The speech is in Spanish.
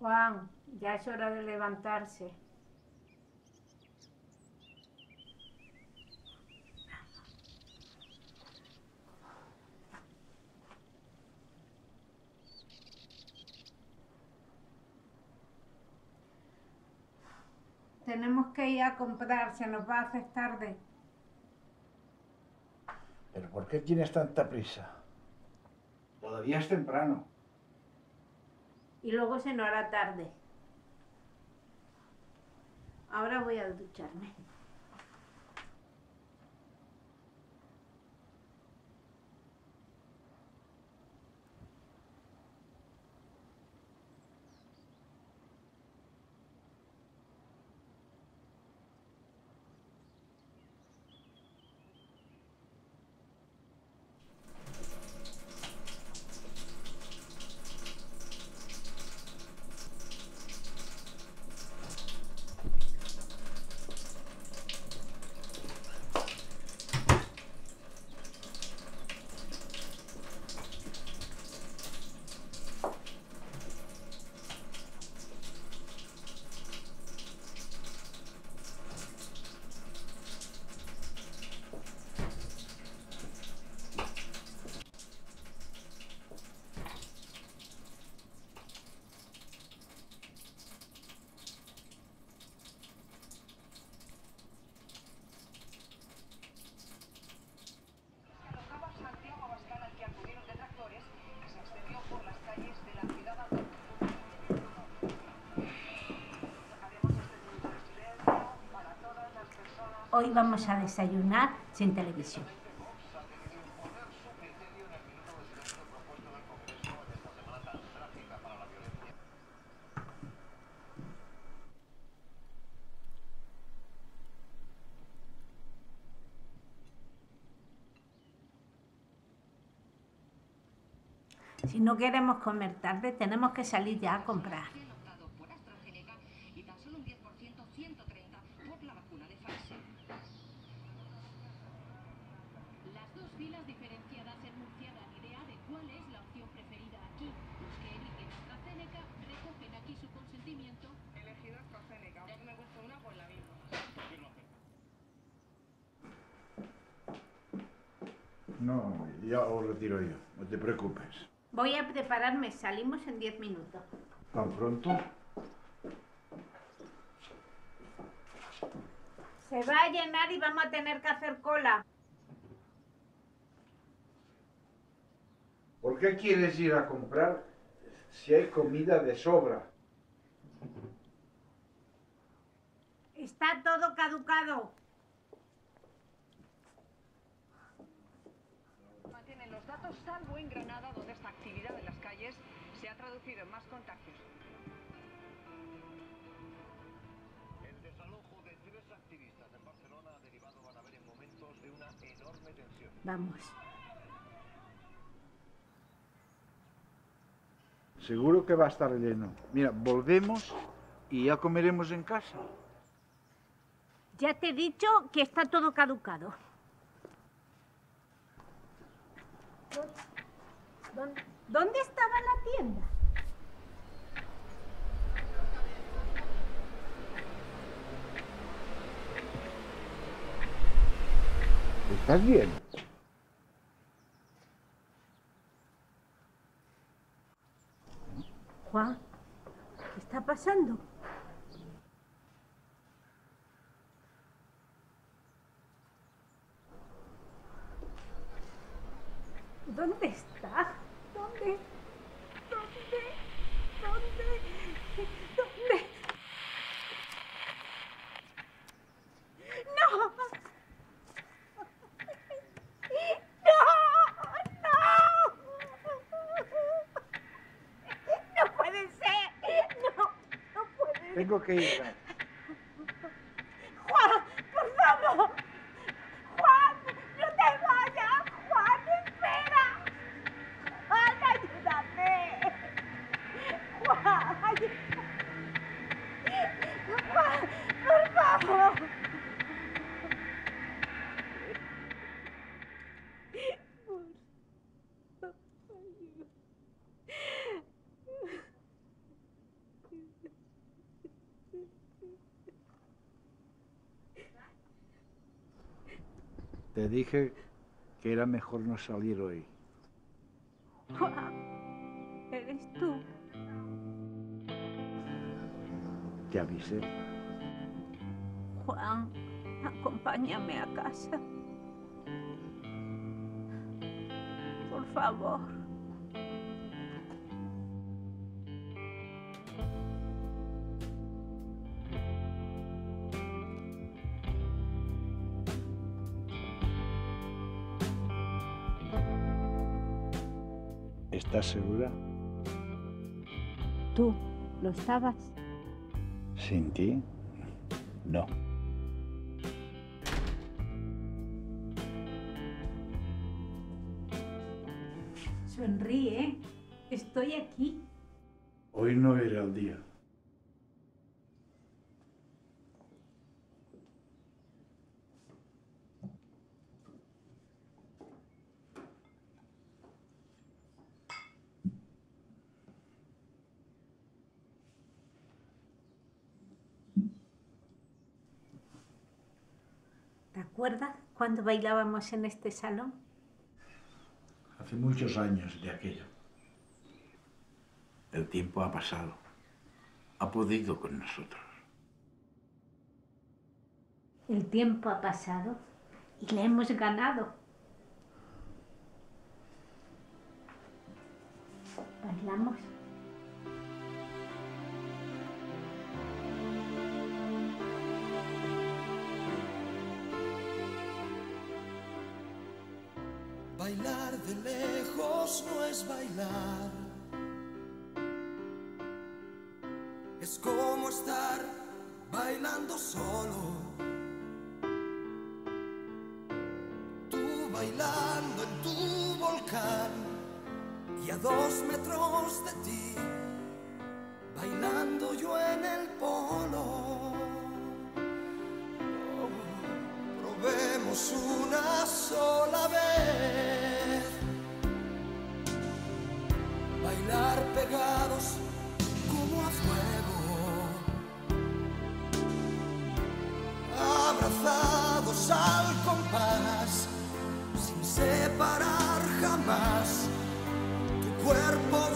Juan, ya es hora de levantarse. Tenemos que ir a comprar, se nos va a hacer tarde. ¿Pero por qué tienes tanta prisa? Todavía es temprano. Y luego se nos hará tarde. Ahora voy a ducharme. Hoy vamos a desayunar sin televisión. Si no queremos comer tarde, tenemos que salir ya a comprar. Las dos filas diferenciadas en Murcia dan idea de cuál es la opción preferida aquí. Los que eligen AstraZeneca recogen aquí su consentimiento. He elegido AstraZeneca, aunque me gusta una, pues la misma. No, ya os retiro yo, no te preocupes. Voy a prepararme, salimos en 10 minutos. ¿Tan pronto? Se va a llenar y vamos a tener que hacer cola. ¿Por qué quieres ir a comprar si hay comida de sobra? Está todo caducado. Mantienen los datos, salvo en Granada, donde esta actividad en las calles se ha traducido en más contagios. El desalojo de 3 activistas en Barcelona ha derivado, van a ver, en momentos de una enorme tensión. Vamos. Seguro que va a estar lleno. Mira, volvemos y ya comeremos en casa. Ya te he dicho que está todo caducado. ¿Dónde estaba la tienda? ¿Estás bien? Juan, ¿qué está pasando? ¿Dónde está? ¿Dónde? ¿Dónde? ¿Dónde? ¿Dónde? ¡No! ¡No puede ser! ¡No puede ser! Tengo que ir. ¡Juan, por favor! ¡Juan, no te vayas! ¡Juan, espera! ¡Juan, ayúdame! ¡Juan, ayúdame! ¡Juan, por favor! Te dije que era mejor no salir hoy. Juan, eres tú. Te avisé. Juan, acompáñame a casa. Por favor. ¿Estás segura? ¿Tú lo estabas? ¿Sin ti? No. Sonríe. Estoy aquí. Hoy no era el día. ¿Te acuerdas cuando bailábamos en este salón? Hace muchos años de aquello. El tiempo ha pasado. Ha podido con nosotros. El tiempo ha pasado y le hemos ganado. ¿Bailamos? Bailar de lejos no es bailar. Es como estar bailando solo. Tú bailando en tu volcán y a 2 metros de ti, bailando yo en el polo. Probemos una sola vez bailar pegados como a fuego, abrazados al compás, sin separar jamás tu cuerpo